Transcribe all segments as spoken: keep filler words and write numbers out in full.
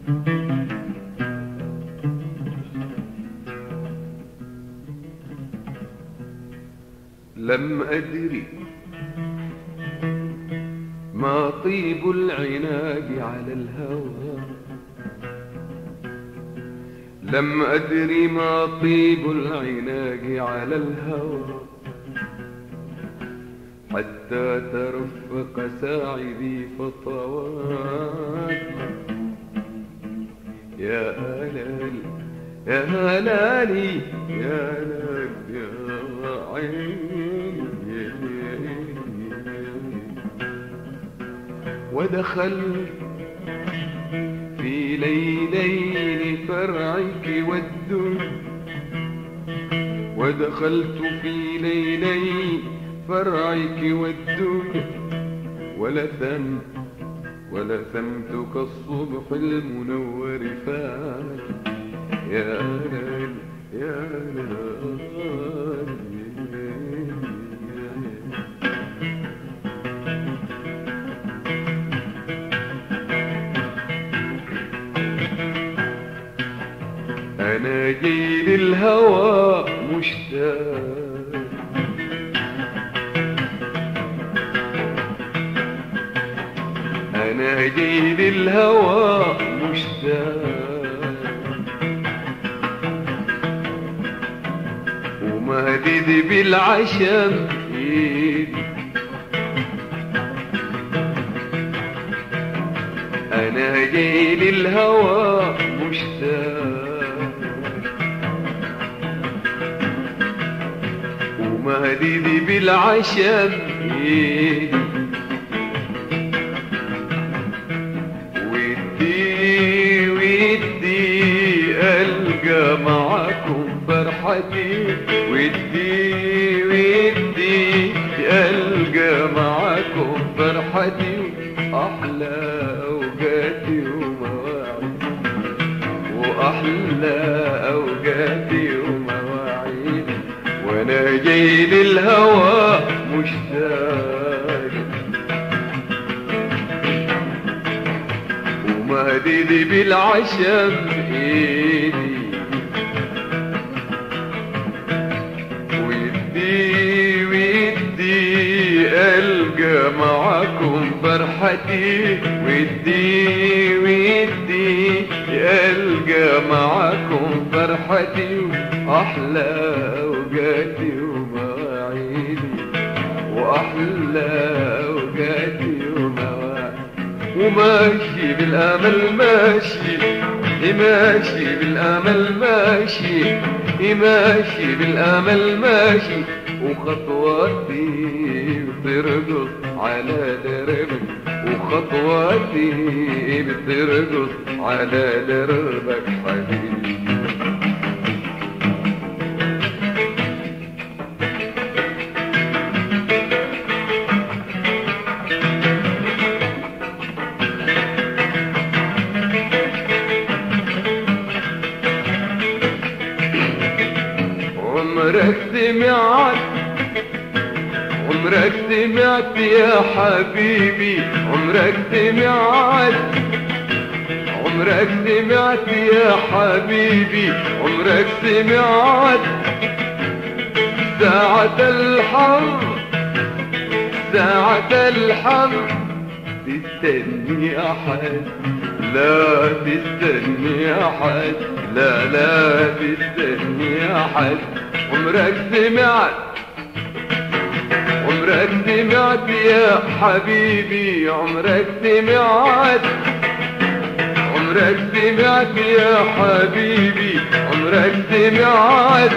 لم أدري ما طيب العناق على الهوى، لم أدري ما طيب العناق على الهوى، حتى ترفق ساعدي خطوات. يا هلالي يا هلالي يا هلالي يا عيني، ودخلت في ليلين فرعك والدنيا، ودخلت في ليلين فرعك والدنيا، ولثمت ولثمت كالصبح المنور فات. يا هلال يا هلال أنا جاي للهوى مشتاق، أنا جاي للهوى مشتاق، ومهدد بالعشم إيدي، أنا جاي للهوى مشتاق، ومهدد بالعشم إيدي، ودي ودي ألقى معاكم فرحتي، ودي ودي ألقى معاكم فرحتي، أحلى أوقاتي ومواعيدي، وأحلى أوقاتي ومواعيدي، وأنا جاي للهوى مشتاق، ومهدد بالعشم إيدي، ودي ودي ألقى معاكم فرحتي، ودي ودي ألقى معاكم فرحتي، وأحلى أوقاتي ومواعيدي، وأحلى أوقاتي ومواعيدي، وماشي بالأمل ماشي، ماشي بالأمل ماشي، ماشي بالأمل ماشي، وخطواتي بترقص على دربك، وخطواتي بترقص على دربك حبيبي. عمرك سمعت عمرك سمعت يا حبيبي، عمرك سمعت عمرك سمعت يا حبيبي، عمرك سمعت ساعة الحظ ساعة الحظ، تستني أحد لا تستني أحد، لا لا تستني أحد. عمرك سمعت عمرك سمعت يا حبيبي، عمرك سمعت عمرك سمعت يا حبيبي، عمرك سمعت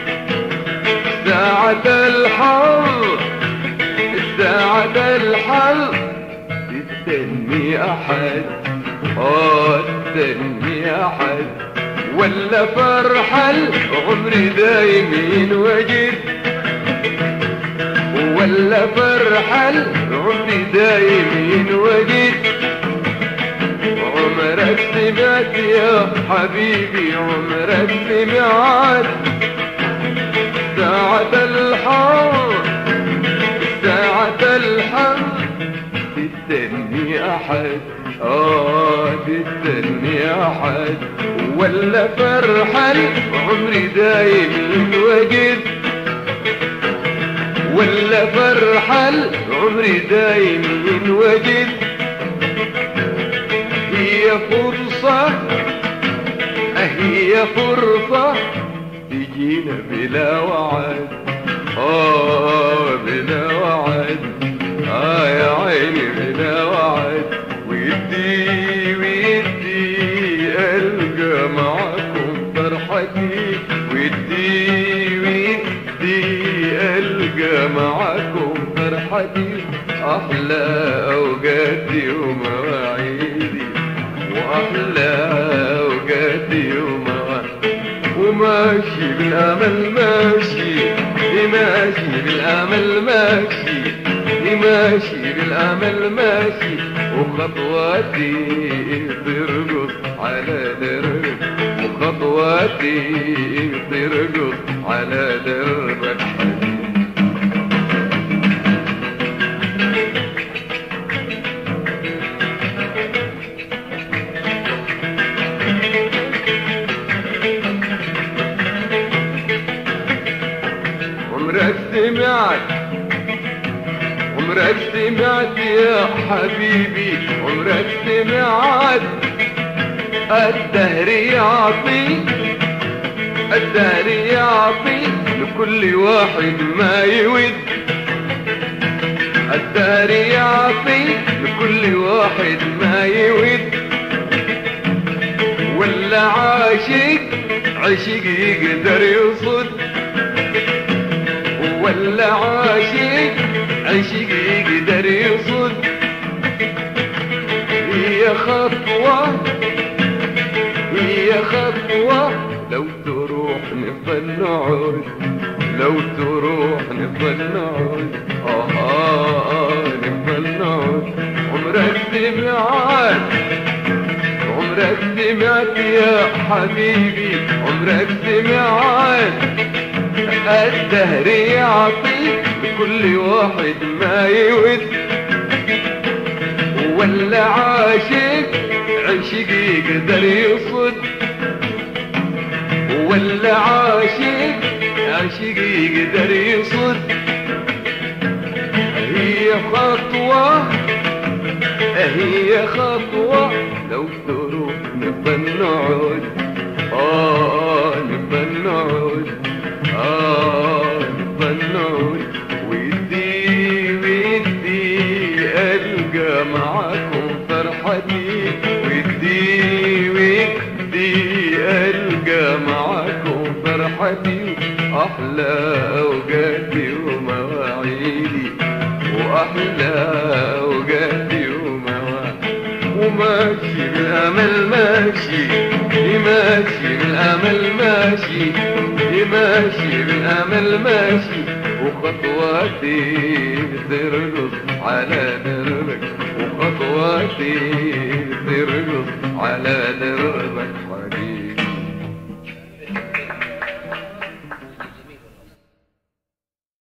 ساعة الحظ ساعة الحظ، تستني أحد آه تستني أحد، ولا فرحة عمري دايم ينوجد، ولا فرحة عمري دايم ينوجد. عمرك سمعت يا حبيبي، عمرك سمعت ساعة الحظ ساعة الحظ، تستني أحد آه تستني أحد ولا فرحان عمري دايم الوجد ولا فرحان عمري دايم الوجد هي فرصة هي فرصة تجينا بلا وعد آه بلا وعد آه يا عيني بلا وعد ويدي ويدي ألقى معاكم فرحتي ويدي ويدي ألقى معاكم فرحتي أحلى أوقاتي ومواعيدي وأحلى أوقاتي ومواعيدي وماشي بالأمل ماشي ماشي بالأمل ماشي ماشي بالأمل ماشي وخطواتي ترقص على دربك وخطواتي ترقص على دربك عمرك سمعت عمرك سمعت يا حبيبي عمرك سمعت الدهر يعطي الدهر يعطي لكل واحد ما يود الدهر يعطي لكل واحد ما يود ولا عاشق عشق يقدر يصد ولا عاشق عشق يقدر يصد هي خطوة هي خطوة لو تروح نفضل نعود لو تروح نفضل نعود آه آه آه نفضل نعود عمرك سمعت عمرك سمعت يا حبيبي عمرك سمعت الدهر يعطي لكل واحد ما يود ولا عاشق عشق يقدر يصد ولا عاشق عشق يقدر يصد هي خطوة هي خطوة لو تروح نبقى نعود آه نبقى نعود آه نبقى نعود ويدي ويدي ألقى معاكم فرحتي ويدي ويدي ألقى معاكم فرحتي أحلى أوقاتي ومواعيدي وأحلى أوقاتي ومواعيدي وماشي بالأمل ماشي ماشي بالأمل ماشي ماشي بالأمل ماشي وخطواتي ترقص على دربك وخطواتي ترقص على دربك